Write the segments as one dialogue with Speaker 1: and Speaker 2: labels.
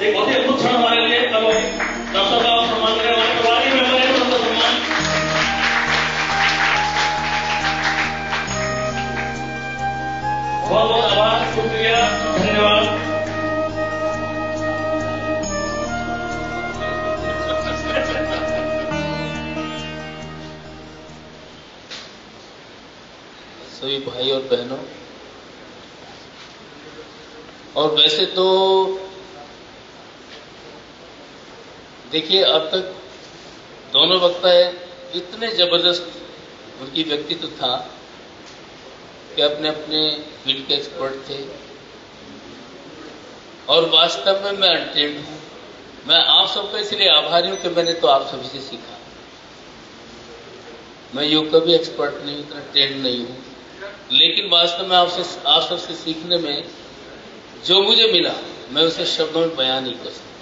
Speaker 1: एक बहुत ही अद्भुत क्षण हमारे लिए तब डॉक्टर साहब सम्मान करें, हमारे परिवार के मेंबर हैं उनका सम्मान। बहुत बहुत आभार, शुक्रिया, धन्यवाद।
Speaker 2: सभी भाई और बहनों, और वैसे तो देखिए अब तक दोनों वक्ता इतने जबरदस्त उनकी व्यक्तित्व था कि अपने अपने फील्ड के एक्सपर्ट थे, और वास्तव में मैं अनट्रेंड हूं। मैं आप सबका इसलिए आभारी हूं कि मैंने तो आप सभी से सीखा। मैं योग का भी एक्सपर्ट नहीं, इतना ट्रेंड नहीं हूं, लेकिन वास्तव में आप सबसे सीखने में जो मुझे मिला मैं उसे शब्दों में बयान नहीं कर सकता।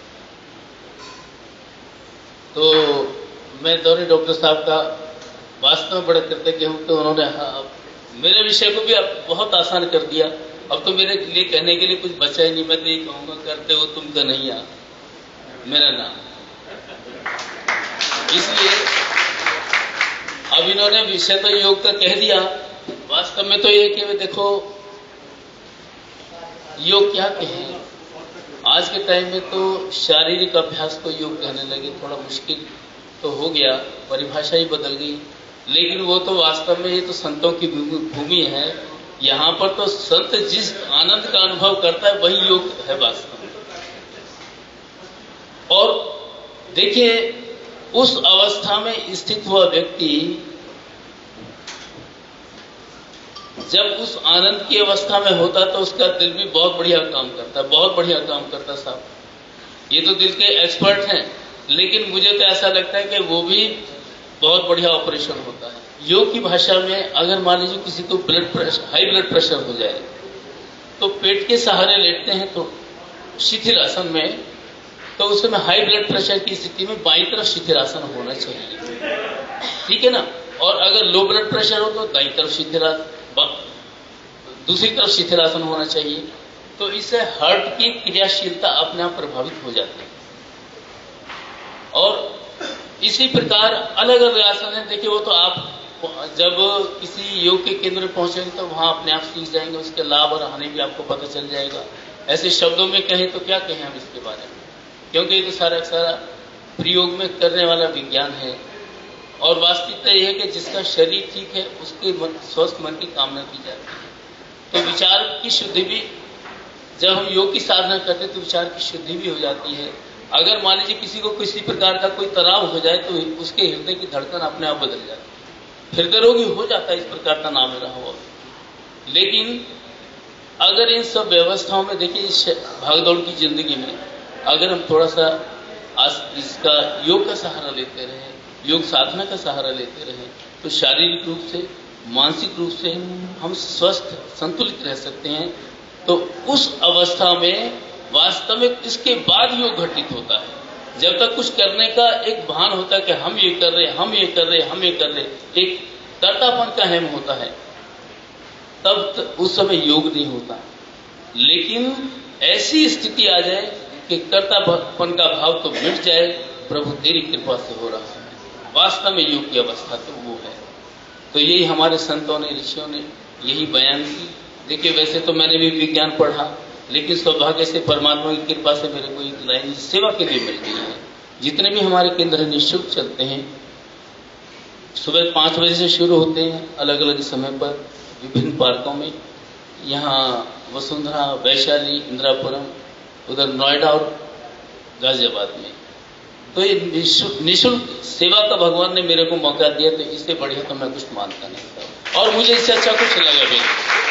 Speaker 2: तो मैं दौरे डॉक्टर साहब का वास्तव में बड़ा कृतज्ञ हूं कि उन्होंने मेरे विषय को भी बहुत आसान कर दिया। अब तो मेरे लिए कहने के लिए कुछ बचा ही नहीं। मैं तो ये कहूंगा, करते हो तुम कन्हैया मेरा नाम। इसलिए अब इन्होंने विषय तो योग का कह दिया। वास्तव में तो ये कि देखो योग क्या कहें, आज के टाइम में तो शारीरिक अभ्यास को योग कहने लगे, थोड़ा मुश्किल तो हो गया, परिभाषा ही बदल गई। लेकिन वो तो वास्तव में ये तो संतों की भूमि है। यहां पर तो संत जिस आनंद का अनुभव करता है वही योग है वास्तव में। और देखिए उस अवस्था में स्थित हुआ व्यक्ति जब उस आनंद की अवस्था में होता तो उसका दिल भी बहुत बढ़िया काम करता है, बहुत बढ़िया काम करता साहब। ये तो दिल के एक्सपर्ट हैं, लेकिन मुझे तो ऐसा लगता है कि वो भी बहुत बढ़िया ऑपरेशन होता है। योग की भाषा में अगर मान लीजिए किसी को हाई ब्लड प्रेशर हो जाए तो पेट के सहारे लेटते हैं तो शिथिल आसन में, तो उस समय हाई ब्लड प्रेशर की स्थिति में बाईं तरफ शिथिल आसन होना चाहिए, ठीक है ना। और अगर लो ब्लड प्रेशर हो तो दाईं तरफ शिथिलासन, दूसरी तरफ शिथिलासन होना चाहिए। तो इससे हार्ट की क्रियाशीलता अपने आप प्रभावित हो जाती है। और इसी प्रकार अलग अलग आसन है। देखिए वो तो आप जब किसी योग के केंद्र में पहुंचेंगे तो वहां अपने आप सीख जाएंगे, उसके लाभ और हानि भी आपको पता चल जाएगा। ऐसे शब्दों में कहें तो क्या कहें हम इसके बारे में, क्योंकि ये तो सारा प्रयोग में करने वाला विज्ञान है। और वास्तविकता यह है कि जिसका शरीर ठीक है उसके स्वस्थ मन की कामना की जाती है। तो विचार की शुद्धि भी, जब हम योग की साधना करते हैं तो विचार की शुद्धि भी हो जाती है। अगर मान लीजिए किसी को किसी प्रकार का कोई तनाव हो जाए तो उसके हृदय की धड़कन अपने आप बदल जाती है, हृदय रोगी हो जाता है इस प्रकार का नाम रहा हुआ। लेकिन अगर इन सब व्यवस्थाओं में देखिए इस भागदौड़ की जिंदगी में अगर हम थोड़ा सा इसका योग का सहारा लेते रहे, योग साधना का सहारा लेते रहे, तो शारीरिक रूप से मानसिक रूप से हम स्वस्थ संतुलित रह सकते हैं। तो उस अवस्था में वास्तव में इसके बाद योग घटित होता है। जब तक कुछ करने का एक भान होता है कि हम ये कर रहे, हम ये कर रहे, हम ये कर रहे, एक कर्तापन का हेम होता है, तब उस समय योग नहीं होता। लेकिन ऐसी स्थिति आ जाए कि कर्तापन का भाव तो मिट जाए, प्रभु तेरी कृपा से हो रहा है, वास्तव में योग की अवस्था तो वो है। तो यही हमारे संतों ने, ऋषियों ने यही बयान की। देखिए वैसे तो मैंने भी विज्ञान पढ़ा, लेकिन सौभाग्य से परमात्मा की कृपा से मेरे को एक लाइन सेवा के लिए मिल गई है। जितने भी हमारे केंद्र निःशुल्क चलते हैं, सुबह 5 बजे से शुरू होते हैं, अलग अलग समय पर विभिन्न पार्कों में, यहाँ वसुंधरा, वैशाली, इंदिरापुरम, उधर नोएडा और गाजियाबाद में। तो ये निःशुल्क सेवा का भगवान ने मेरे को मौका दिया, तो इससे बढ़िया तो मैं कुछ मानता नहीं था, और मुझे इससे अच्छा कुछ लगा भी।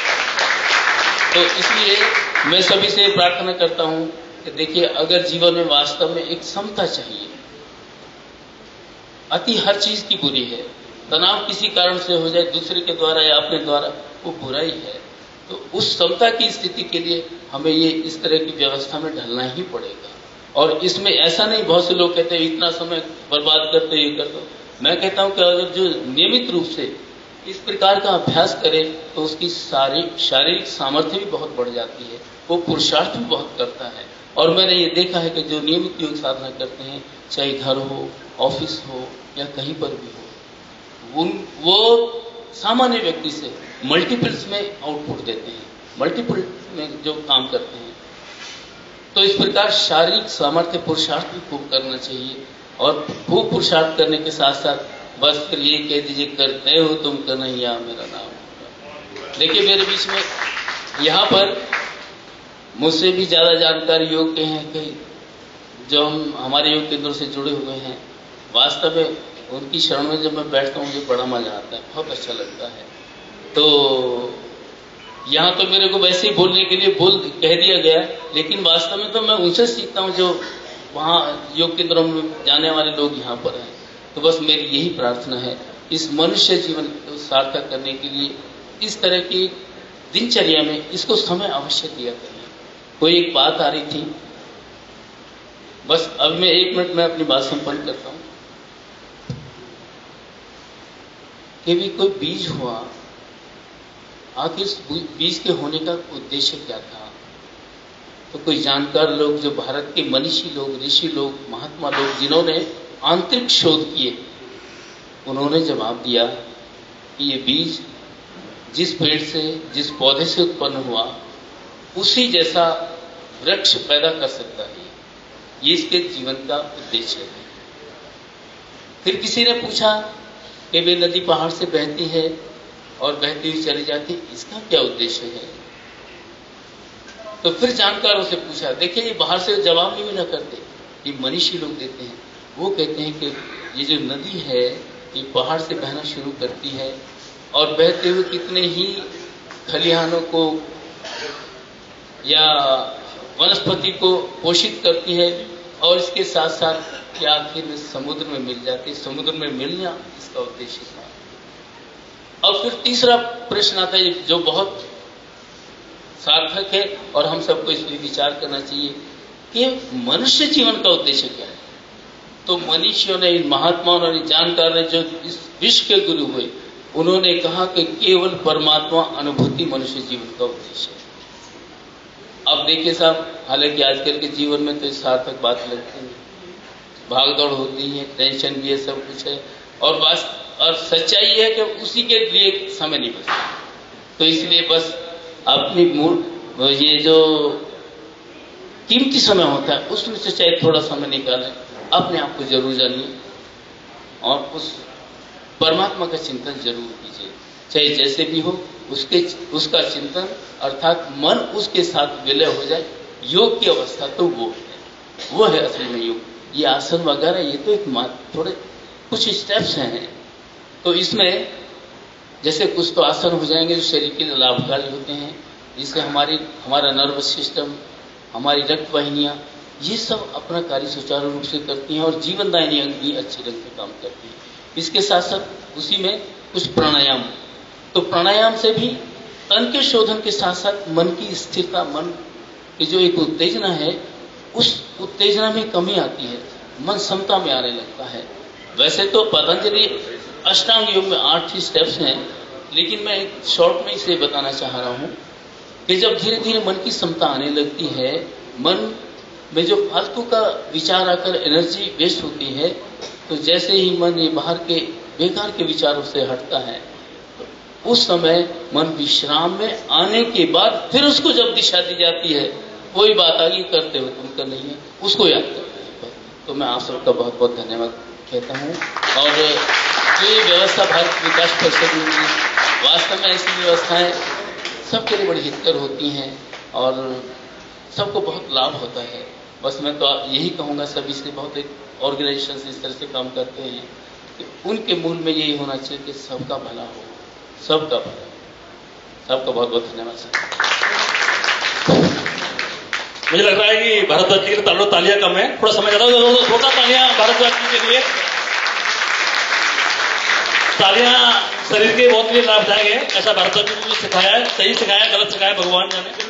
Speaker 2: तो इसलिए मैं सभी से प्रार्थना करता हूं कि देखिए अगर जीवन में वास्तव में एक समता चाहिए, अति हर चीज की बुरी है, तनाव किसी कारण से हो जाए दूसरे के द्वारा या अपने द्वारा, वो बुरा ही है। तो उस समता की स्थिति के लिए हमें ये इस तरह की व्यवस्था में ढलना ही पड़ेगा। और इसमें ऐसा नहीं, बहुत से लोग कहते हैं इतना समय बर्बाद करते, ये करते। मैं कहता हूं कि अगर जो नियमित रूप से इस प्रकार का अभ्यास करे तो उसकी शारीरिक सामर्थ्य भी बहुत बढ़ जाती है, वो पुरुषार्थ भी बहुत करता है, और मैंने ये देखा है कि जो नियमित योग साधना करते हैं, चाहे घर हो, ऑफिस हो या कहीं पर भी हो, वो सामान्य व्यक्ति से मल्टीपल्स में आउटपुट देते हैं, मल्टीपल में जो काम करते हैं। तो इस प्रकार शारीरिक सामर्थ्य पुरुषार्थ भी खूब करना चाहिए, और खूब पुरुषार्थ करने के साथ साथ बस फिर ये कह दीजिए करते हो तुम कन्हैया मेरा नाम होगा। देखिए मेरे बीच में यहाँ पर मुझसे भी ज्यादा जानकार योग के हैं कई, जो हम हमारे योग केंद्रों से जुड़े हुए हैं। वास्तव में उनकी शरण में जब मैं बैठता हूँ मुझे बड़ा मजा आता है, बहुत अच्छा लगता है। तो यहाँ तो मेरे को वैसे ही बोलने के लिए कह दिया गया, लेकिन वास्तव में तो मैं उनसे सीखता हूँ जो वहाँ योग केंद्रों में जाने वाले लोग यहाँ पर हैं। तो बस मेरी यही प्रार्थना है, इस मनुष्य जीवन को सार्थक करने के लिए इस तरह की दिनचर्या में इसको समय अवश्य दिया करिए। कोई एक बात आ रही थी, बस अब मैं 1 मिनट में अपनी बात संपन्न करता हूँ कि भी कोई बीज हुआ, आखिर इस बीज के होने का उद्देश्य क्या था? तो कोई जानकार लोग, जो भारत के मनीषी लोग, ऋषि लोग, महात्मा लोग, जिन्होंने आंतरिक शोध किए, उन्होंने जवाब दिया कि ये बीज जिस पेड़ से, जिस पौधे से उत्पन्न हुआ, उसी जैसा वृक्ष पैदा कर सकता है। ये इसके जीवन का उद्देश्य है। फिर किसी ने पूछा कि वे नदी पहाड़ से बहती है और बहती हुई चली जाती, इसका क्या उद्देश्य है? तो फिर जानकारों से पूछा। देखिए ये बाहर से जवाब नहीं मिला करते, ये मनीषी लोग देते हैं। वो कहते हैं कि ये जो नदी है ये पहाड़ से बहना शुरू करती है और बहते हुए कितने ही खलिहानों को या वनस्पति को पोषित करती है, और इसके साथ साथ ये आखिर में समुद्र में मिल जाती है। समुद्र में मिलना इसका उद्देश्य था। अब फिर तीसरा प्रश्न आता है जो बहुत सार्थक है और हम सबको इस पर विचार करना चाहिए कि मनुष्य जीवन का उद्देश्य क्या है। तो मनीषियों ने, इन महात्माओं ने, जानकार ने, जो इस विश्व के गुरु हुए, उन्होंने कहा कि केवल परमात्मा अनुभूति मनुष्य जीवन का उद्देश्य है। अब देखिए साहब, हालांकि आजकल के जीवन में तो सार्थक बात लगती है, भागदौड़ होती है, टेंशन भी है, सब कुछ है, और सच्चाई है कि उसी के लिए समय नहीं बचता। तो इसलिए बस अपनी मूड, ये जो कीमती समय होता है उसमें से चाहे थोड़ा समय निकालें, अपने आप को जरूर जानिए और उस परमात्मा का चिंतन जरूर कीजिए, चाहे जैसे भी हो। उसका चिंतन अर्थात मन उसके साथ विलय हो जाए। योग की अवस्था तो वो है असल में योग। ये आसन वगैरह ये तो एक थोड़े कुछ स्टेप्स हैं। तो इसमें जैसे कुछ तो आसन हो जाएंगे जो शरीर के लिए लाभकारी होते हैं, जिससे हमारा नर्वस सिस्टम, हमारी रक्त वाहिनियां, ये सब अपना कार्य सुचारू रूप से करती हैं और जीवनदायिनी अंग भी अच्छे ढंग से काम करती हैं। इसके साथ साथ उसी में कुछ प्राणायाम, तो प्राणायाम से भी तन के शोधन के साथ साथ मन की स्थिरता, मन की जो एक उत्तेजना है, उस उत्तेजना में कमी आती है, मन समता में आने लगता है। वैसे तो पतंजलि अष्टांग योग में 8 ही स्टेप्स हैं, लेकिन मैं एक शॉर्ट में इसे बताना चाह रहा हूं कि जब धीरे धीरे मन की समता आने लगती है, मन में जो फालतू का विचार आकर एनर्जी वेस्ट होती है, तो जैसे ही मन ये बाहर के बेकार के विचारों से हटता है, तो उस समय मन विश्राम में आने के बाद फिर उसको जब दिशा दी जाती है, कोई बात आगे करते हो तुम कर नहीं है, उसको याद करते हैं। तो मैं आप सबका बहुत बहुत धन्यवाद कहता हूँ। और ये व्यवस्था भारत विकास परिषद में वास्तव में ऐसी व्यवस्थाएं सबके लिए बड़ी हितकर होती हैं और सबको बहुत लाभ होता है। बस मैं तो यही कहूँगा सभी से, बहुत एक ऑर्गेनाइजेशन इस तरह से काम करते हैं कि उनके मूल में यही होना चाहिए कि सबका भला हो, सबका भला। सबका बहुत बहुत धन्यवाद सर।
Speaker 1: मुझे लग रहा है कि भारद्वाज जी के तालियां कम है, थोड़ा समय ज्यादा हो, छोटा तालियां भारद्वाज जी के लिए। तालियां शरीर के बहुत लिए लाभदायक है, ऐसा भारद्वाज जी ने सिखाया है। सही सिखाया, गलत सिखाया, भगवान जाने।